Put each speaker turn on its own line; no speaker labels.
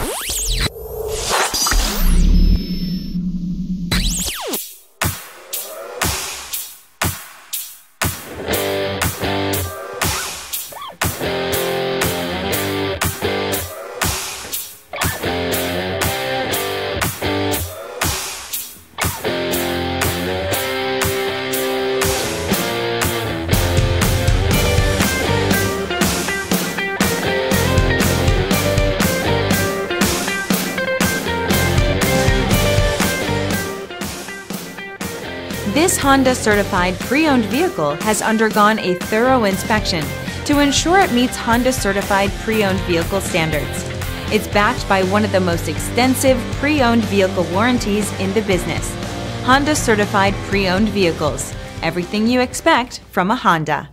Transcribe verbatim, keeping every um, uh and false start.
This Honda certified pre-owned vehicle has undergone a thorough inspection to ensure it meets Honda certified pre-owned vehicle standards. It's backed by one of the most extensive pre-owned vehicle warranties in the business. Honda certified pre-owned vehicles. Everything you expect from a Honda.